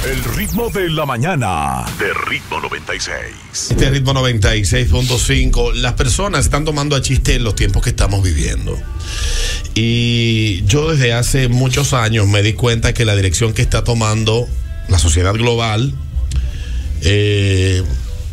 El ritmo de la mañana de Ritmo 96. Este ritmo 96.5. Las personas están tomando a chiste los tiempos que estamos viviendo. Y yo desde hace muchos años me di cuenta que la dirección que está tomando la sociedad global es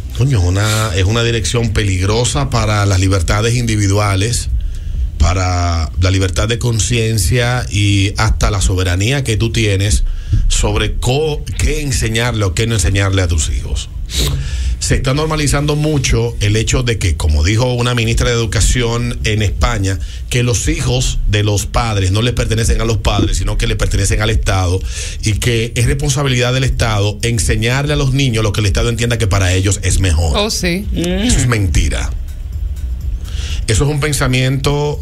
una dirección peligrosa para las libertades individuales, para la libertad de conciencia y hasta la soberanía que tú tienes sobre qué enseñarle o qué no enseñarle a tus hijos. Se está normalizando mucho el hecho de que, como dijo una ministra de Educación en España, que los hijos de los padres no les pertenecen a los padres, sino que le pertenecen al Estado, y que es responsabilidad del Estado enseñarle a los niños lo que el Estado entienda que para ellos es mejor. Oh, sí. Eso es mentira. Eso es un pensamiento,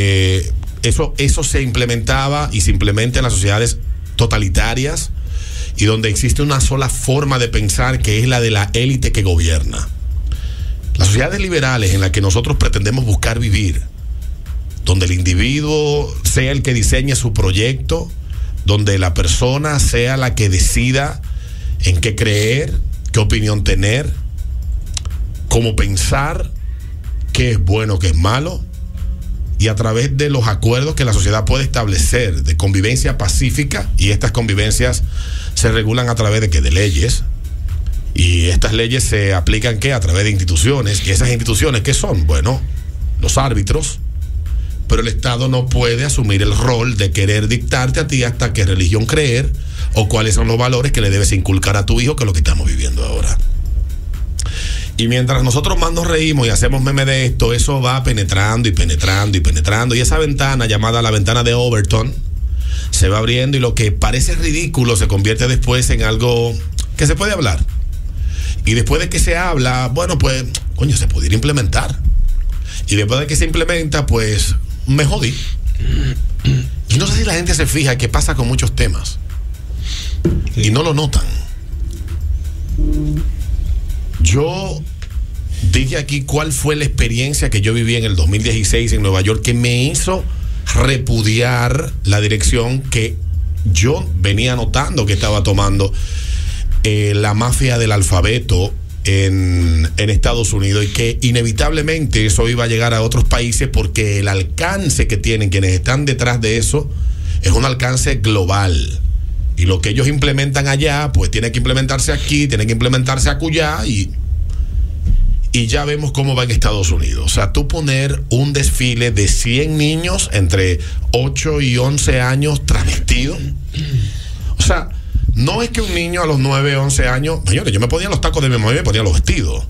eso se implementaba y se implementa en las sociedades totalitarias y donde existe una sola forma de pensar, que es la de la élite que gobierna. Las sociedades liberales en las que nosotros pretendemos buscar vivir, donde el individuo sea el que diseñe su proyecto, donde la persona sea la que decida en qué creer, qué opinión tener, cómo pensar, qué es bueno, qué es malo, y a través de los acuerdos que la sociedad puede establecer de convivencia pacífica, y estas convivencias se regulan a través de leyes, y estas leyes se aplican a través de instituciones, y esas instituciones ¿qué son? Bueno, los árbitros, pero el Estado no puede asumir el rol de querer dictarte a ti hasta qué religión creer o cuáles son los valores que le debes inculcar a tu hijo, que es lo que estamos viviendo ahora. Y mientras nosotros más nos reímos y hacemos meme de esto, eso va penetrando y penetrando y penetrando. Y esa ventana, llamada la ventana de Overton, se va abriendo, y lo que parece ridículo se convierte después en algo que se puede hablar. Y después de que se habla, bueno, pues, se pudiera implementar. Y después de que se implementa, pues, me jodí. Y no sé si la gente se fija que pasa con muchos temas. Y no lo notan. Yo dije aquí cuál fue la experiencia que yo viví en el 2016 en Nueva York, que me hizo repudiar la dirección que yo venía notando que estaba tomando la mafia del alfabeto en Estados Unidos, y que inevitablemente eso iba a llegar a otros países, porque el alcance que tienen quienes están detrás de eso es un alcance global. Y lo que ellos implementan allá, pues tiene que implementarse aquí, tiene que implementarse acullá, y ya vemos cómo va en Estados Unidos. O sea, tú poner un desfile de 100 niños entre 8 y 11 años travestidos. O sea, no es que un niño a los 9, 11 años, señores, yo me ponía los tacos de mi mamá y me ponía los vestidos.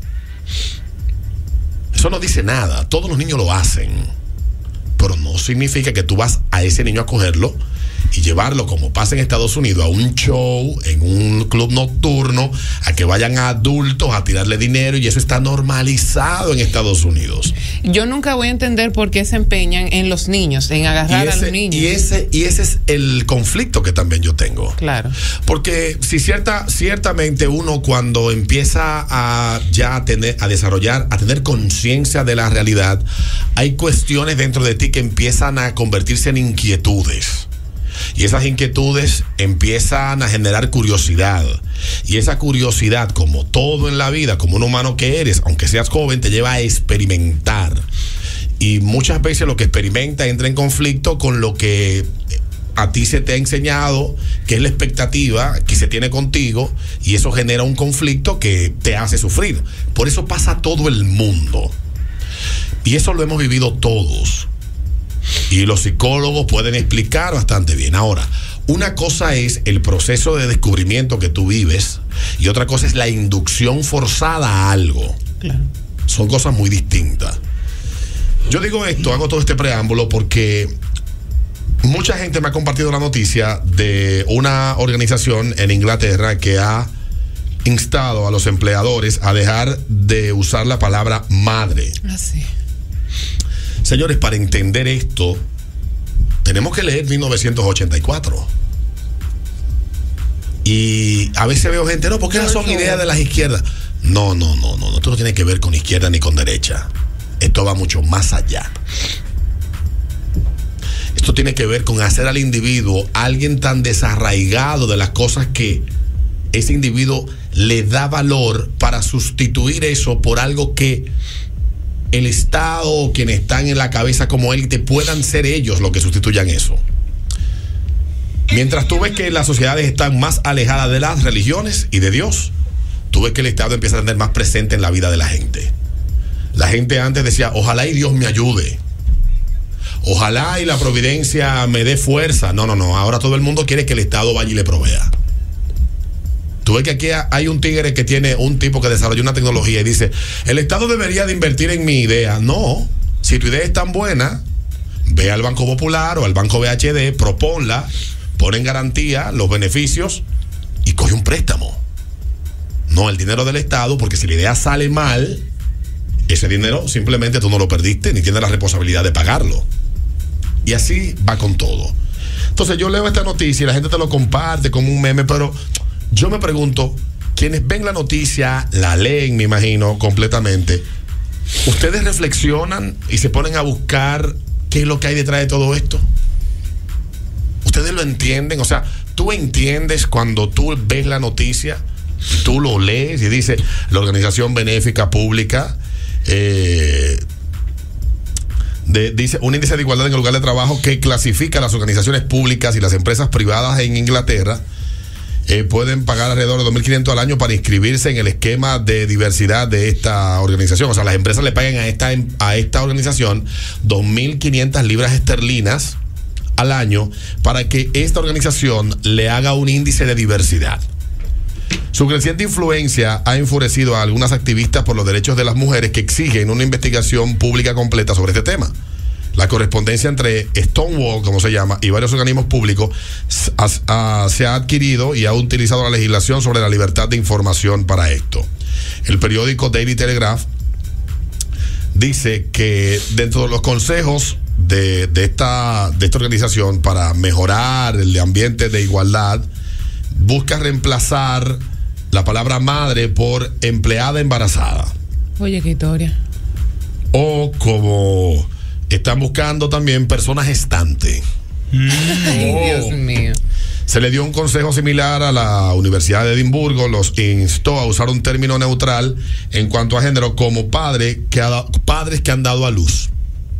Eso no dice nada, todos los niños lo hacen. Pero no significa que tú vas a ese niño a cogerlo y llevarlo, como pasa en Estados Unidos, a un show, en un club nocturno, a que vayan a adultos a tirarle dinero, y eso está normalizado en Estados Unidos. Yo nunca voy a entender por qué se empeñan en los niños, en agarrar a los niños. Y ese es el conflicto que también yo tengo. Claro. Porque si ciertamente uno, cuando empieza a desarrollar, a tener conciencia de la realidad, hay cuestiones dentro de ti que empiezan a convertirse en inquietudes. Y esas inquietudes empiezan a generar curiosidad. Y esa curiosidad, como todo en la vida, como un humano que eres, aunque seas joven, te lleva a experimentar. Y muchas veces lo que experimenta entra en conflicto con lo que a ti se te ha enseñado, que es la expectativa que se tiene contigo, y eso genera un conflicto que te hace sufrir. Por eso pasa todo el mundo. Y eso lo hemos vivido todos. Y los psicólogos pueden explicar bastante bien. Ahora, una cosa es el proceso de descubrimiento que tú vives, y otra cosa es la inducción forzada a algo. Claro. Son cosas muy distintas. Yo digo esto, hago todo este preámbulo porque mucha gente me ha compartido la noticia de una organización en Inglaterra que ha instado a los empleadores a dejar de usar la palabra madre. Así. Señores, para entender esto, tenemos que leer 1984. Y a veces veo gente, no, porque esas son ideas de las izquierdas. No, esto no tiene que ver con izquierda ni con derecha. Esto va mucho más allá. Esto tiene que ver con hacer al individuo alguien tan desarraigado de las cosas que ese individuo le da valor para sustituir eso por algo que el Estado o quienes están en la cabeza como élite puedan ser ellos los que sustituyan eso. Mientras tú ves que las sociedades están más alejadas de las religiones y de Dios, tú ves que el Estado empieza a tener más presente en la vida de la gente. La gente antes decía, ojalá y Dios me ayude, ojalá y la providencia me dé fuerza. No, ahora todo el mundo quiere que el Estado vaya y le provea. Tú ves que aquí hay un tigre que tiene un tipo que desarrolló una tecnología y dice, el Estado debería de invertir en mi idea. No, si tu idea es tan buena, ve al Banco Popular o al Banco BHD, proponla, pon en garantía los beneficios y coge un préstamo. No el dinero del Estado, porque si la idea sale mal, ese dinero simplemente tú no lo perdiste ni tienes la responsabilidad de pagarlo. Y así va con todo. Entonces yo leo esta noticia y la gente te lo comparte como un meme, pero yo me pregunto, quienes ven la noticia, la leen, me imagino, completamente, ¿ustedes reflexionan y se ponen a buscar qué es lo que hay detrás de todo esto? ¿Ustedes lo entienden? O sea, ¿tú entiendes cuando tú ves la noticia, tú lo lees y dice la organización benéfica pública dice un índice de igualdad en el lugar de trabajo que clasifica las organizaciones públicas y las empresas privadas en Inglaterra? Pueden pagar alrededor de $2.500 al año para inscribirse en el esquema de diversidad de esta organización. O sea, las empresas le pagan a esta organización 2.500 libras esterlinas al año para que esta organización le haga un índice de diversidad. Su creciente influencia ha enfurecido a algunas activistas por los derechos de las mujeres que exigen una investigación pública completa sobre este tema. La correspondencia entre Stonewall, como se llama, y varios organismos públicos se ha adquirido y ha utilizado la legislación sobre la libertad de información para esto. El periódico Daily Telegraph dice que dentro de los consejos de esta organización para mejorar el ambiente de igualdad, busca reemplazar la palabra madre por empleada embarazada. Oye, qué historia. O como están buscando también persona gestante. Ay, Dios mío. Se le dio un consejo similar a la Universidad de Edimburgo, los instó a usar un término neutral en cuanto a género como padres que han dado a luz.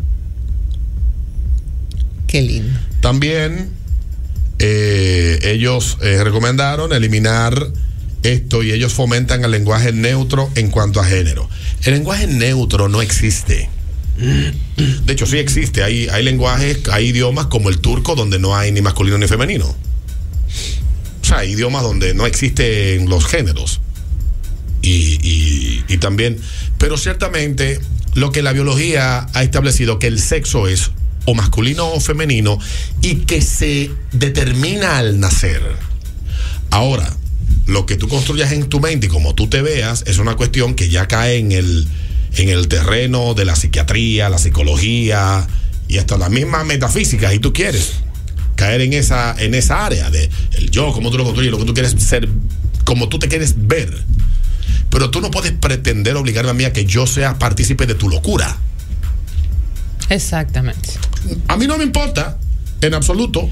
Qué lindo. También ellos recomendaron eliminar esto y ellos fomentan el lenguaje neutro en cuanto a género. El lenguaje neutro no existe. De hecho, sí existe. Hay lenguajes, hay idiomas como el turco donde no hay ni masculino ni femenino. O sea, hay idiomas donde no existen los géneros. Y también, pero ciertamente lo que la biología ha establecido que el sexo es o masculino o femenino y que se determina al nacer. Ahora, lo que tú construyas en tu mente y como tú te veas es una cuestión que ya cae en el terreno de la psiquiatría, la psicología y hasta la misma metafísica, y tú quieres caer en esa área de el yo, cómo tú lo construyes, lo que tú quieres ser, como tú te quieres ver. Pero tú no puedes pretender obligarme a mí a que yo sea partícipe de tu locura. Exactamente. A mí no me importa, en absoluto.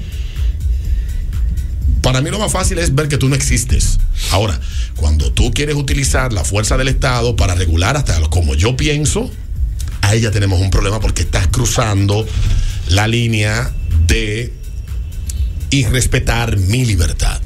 Para mí lo más fácil es ver que tú no existes. Ahora, cuando tú quieres utilizar la fuerza del Estado para regular hasta como yo pienso, ahí ya tenemos un problema porque estás cruzando la línea de irrespetar mi libertad.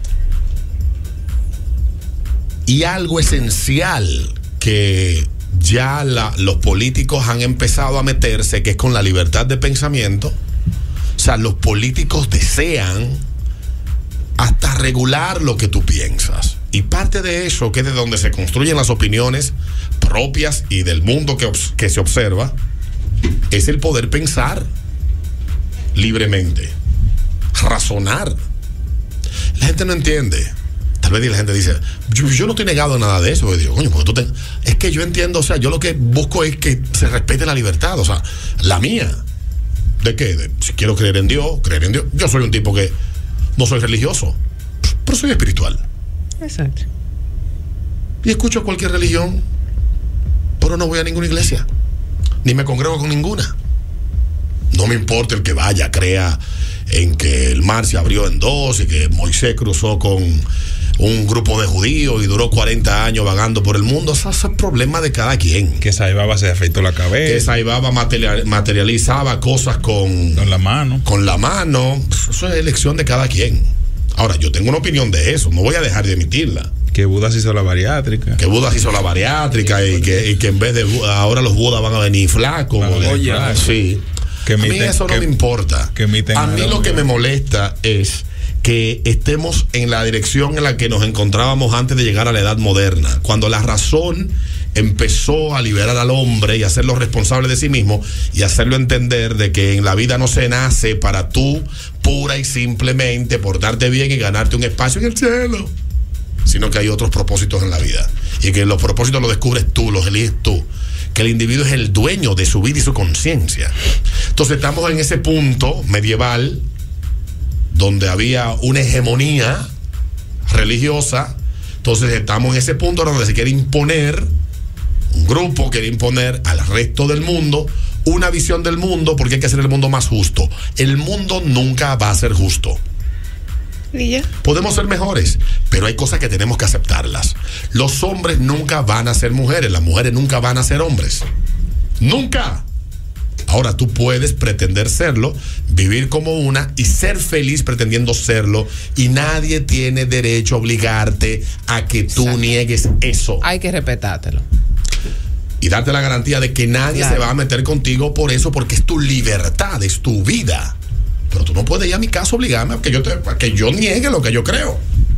Y algo esencial que ya los políticos han empezado a meterse, que es con la libertad de pensamiento. O sea, los políticos desean hasta regular lo que tú piensas. Y parte de eso, que es de donde se construyen las opiniones propias y del mundo que se observa, es el poder pensar libremente, razonar. La gente no entiende. Tal vez la gente dice, yo no estoy negado a nada de eso. Yo digo, coño, porque es que yo entiendo, o sea, yo lo que busco es que se respete la libertad, o sea, la mía. ¿De qué? Si quiero creer en Dios. Yo soy un tipo que no soy religioso, pero soy espiritual. Exacto. Y escucho cualquier religión, pero no voy a ninguna iglesia, ni me congrego con ninguna. No me importa el que vaya, crea en que el mar se abrió en dos y que Moisés cruzó con un grupo de judíos y duró 40 años vagando por el mundo. Eso es problema de cada quien. Que Saibaba se afeitó la cabeza. Que Saibaba materializaba cosas con la mano. Con la mano. Eso es elección de cada quien. Ahora, yo tengo una opinión de eso. No voy a dejar de emitirla. Que Buda se hizo la bariátrica. Que Buda se hizo la bariátrica y que en vez de ahora los Budas van a venir flacos. Oye, sí. A mí eso no me importa. A mí lo que me molesta es que estemos en la dirección en la que nos encontrábamos antes de llegar a la edad moderna, cuando la razón empezó a liberar al hombre y hacerlo responsable de sí mismo y hacerlo entender de que en la vida no se nace para tú pura y simplemente portarte bien y ganarte un espacio en el cielo, sino que hay otros propósitos en la vida y que los propósitos los descubres tú, los eliges tú, que el individuo es el dueño de su vida y su conciencia. Entonces estamos en ese punto medieval donde había una hegemonía religiosa. Entonces estamos en ese punto donde se quiere imponer, un grupo quiere imponer al resto del mundo una visión del mundo, porque hay que hacer el mundo más justo. El mundo nunca va a ser justo. ¿Y ya? Podemos ser mejores, pero hay cosas que tenemos que aceptarlas. Los hombres nunca van a ser mujeres, las mujeres nunca van a ser hombres. Nunca. Ahora tú puedes pretender serlo, vivir como una y ser feliz pretendiendo serlo, y nadie tiene derecho a obligarte a que tú niegues eso. Hay que respetártelo. Y darte la garantía de que nadie se va a meter contigo por eso, porque es tu libertad, es tu vida. Pero tú no puedes ir a mi casa a obligarme a que yo niegue lo que yo creo.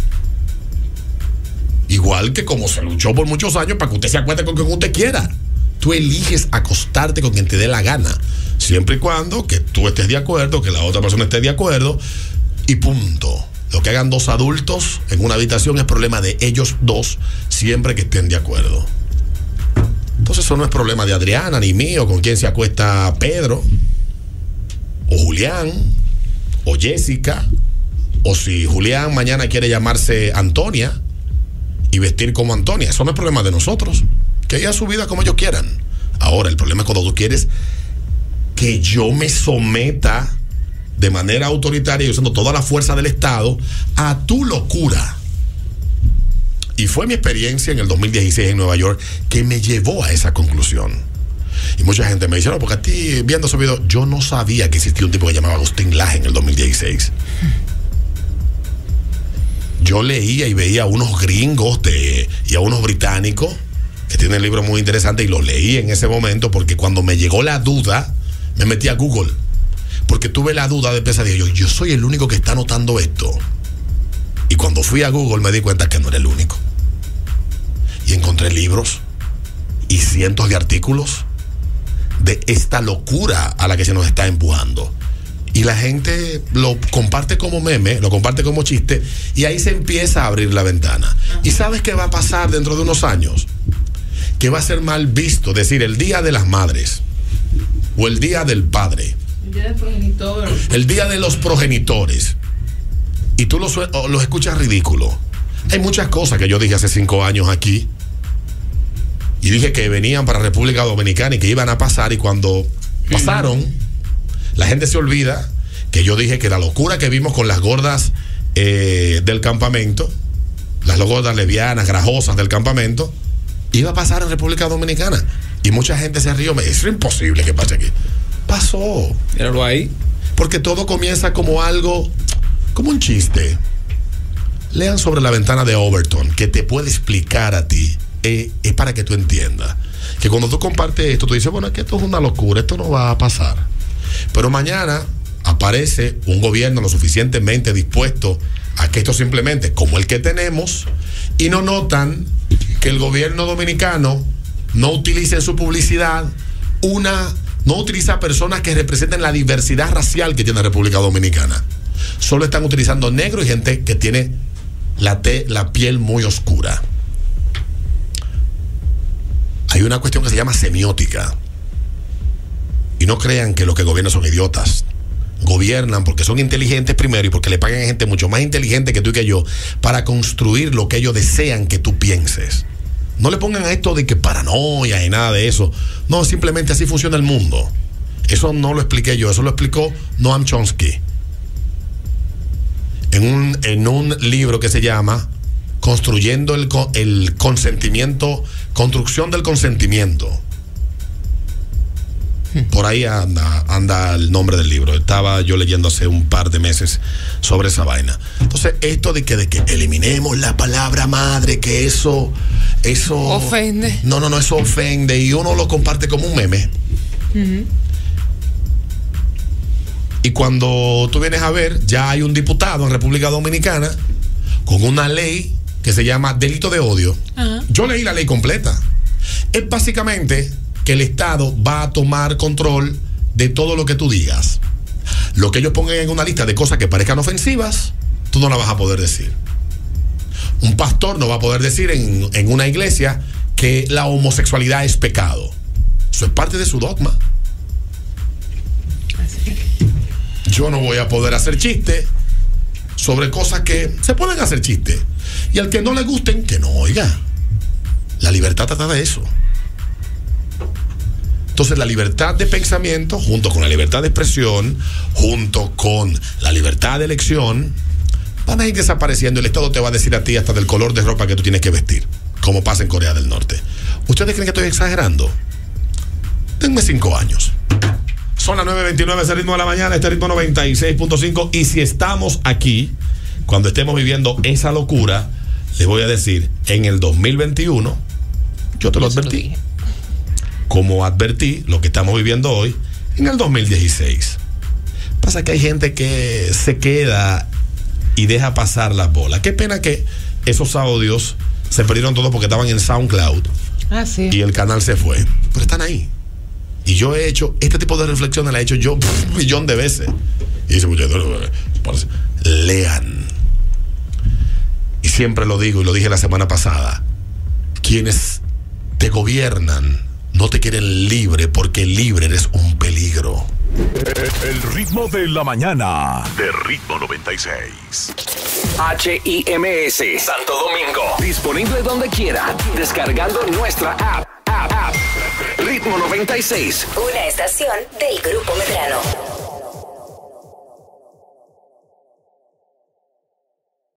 Igual que como se luchó por muchos años para que usted se acueste con quien usted quiera. Tú eliges acostarte con quien te dé la gana, siempre y cuando que tú estés de acuerdo, que la otra persona esté de acuerdo, y punto. Lo que hagan dos adultos en una habitación es problema de ellos dos, siempre que estén de acuerdo. Entonces eso no es problema de Adriana ni mío, con quien se acuesta Pedro o Julián o Jessica, o si Julián mañana quiere llamarse Antonia y vestir como Antonia. Eso no es problema de nosotros. Que ella su vida como ellos quieran. Ahora, el problema es cuando tú quieres que yo me someta de manera autoritaria y usando toda la fuerza del Estado a tu locura. Y fue mi experiencia en el 2016 en Nueva York que me llevó a esa conclusión. Y mucha gente me dice, no, porque a ti, viendo ese video, yo no sabía que existía un tipo que llamaba Agustín Laje en el 2016. Yo leía y veía a unos gringos y a unos británicos que tienen libros muy interesantes, y los leí en ese momento porque cuando me llegó la duda, me metí a Google, porque tuve la duda de pesadilla. Yo soy el único que está notando esto. Y cuando fui a Google me di cuenta que no era el único. Y encontré libros y cientos de artículos de esta locura a la que se nos está empujando. Y la gente lo comparte como meme, lo comparte como chiste, y ahí se empieza a abrir la ventana. ¿Y sabes qué va a pasar dentro de unos años? Que va a ser mal visto decir el Día de las Madres o el Día del Padre, el Día del Progenitor, el Día de los Progenitores, y tú los escuchas ridículo. Hay muchas cosas que yo dije hace 5 años aquí y dije que venían para República Dominicana y que iban a pasar, y cuando pasaron, la gente se olvida que yo dije que la locura que vimos con las gordas del campamento, las gordas lesbianas, grajosas del campamento, iba a pasar en República Dominicana. Y mucha gente se rió. Es imposible que pase aquí. Pasó. Míralo ahí. Porque todo comienza como algo, como un chiste. Lean sobre La Ventana de Overton, que te puede explicar a ti. Es para que tú entiendas que cuando tú compartes esto, tú dices, bueno, es que esto es una locura, esto no va a pasar. Pero mañana aparece un gobierno lo suficientemente dispuesto a que esto simplemente, como el que tenemos, y no notan que el gobierno dominicano no utiliza en su publicidad no utiliza personas que representen la diversidad racial que tiene la República Dominicana. Solo están utilizando negro y gente que tiene la piel muy oscura. Hay una cuestión que se llama semiótica. Y no crean que los que gobiernan son idiotas. Gobiernan porque son inteligentes primero y porque le pagan a gente mucho más inteligente que tú y que yo para construir lo que ellos desean que tú pienses. No le pongan a esto de que paranoia y nada de eso. No, simplemente así funciona el mundo. Eso no lo expliqué yo, eso lo explicó Noam Chomsky en un libro que se llama construyendo el consentimiento, construcción del consentimiento. Por ahí anda el nombre del libro. Estaba yo leyendo hace un par de meses sobre esa vaina. Entonces, esto de que eliminemos la palabra madre, que eso ofende. No, eso ofende, y uno lo comparte como un meme. Uh-huh. Y cuando tú vienes a ver, ya hay un diputado en República Dominicana con una ley que se llama delito de odio. Uh-huh. Yo leí la ley completa. Es básicamente que el Estado va a tomar control de todo lo que tú digas. Lo que ellos pongan en una lista de cosas que parezcan ofensivas, tú no la vas a poder decir. Un pastor no va a poder decir en una iglesia que la homosexualidad es pecado. Eso es parte de su dogma. Yo no voy a poder hacer chistes sobre cosas que se pueden hacer chistes. Y al que no le gusten, que no oiga. La libertad trata de eso. Entonces, la libertad de pensamiento, junto con la libertad de expresión, junto con la libertad de elección, van a ir desapareciendo. El Estado te va a decir a ti hasta del color de ropa que tú tienes que vestir, como pasa en Corea del Norte. ¿Ustedes creen que estoy exagerando? Denme 5 años. Son las 9:29, ese ritmo de la mañana, este ritmo 96.5. Y si estamos aquí, cuando estemos viviendo esa locura, les voy a decir, en el 2021, yo te lo advertí. Como advertí lo que estamos viviendo hoy en el 2016. Pasa que hay gente que se queda y deja pasar las bolas. Qué pena que esos audios se perdieron todos porque estaban en SoundCloud. Sí. Y el canal se fue. Pero están ahí. Y yo he hecho, este tipo de reflexiones la he hecho yo un millón de veces. Y dice, lean. Y siempre lo digo, y lo dije la semana pasada, quienes te gobiernan no te quieren libre, porque libre eres un peligro. El ritmo de la mañana de Ritmo 96. HIMS Santo Domingo. Disponible donde quiera. Descargando nuestra app. Ritmo 96. Una estación del Grupo Medrano.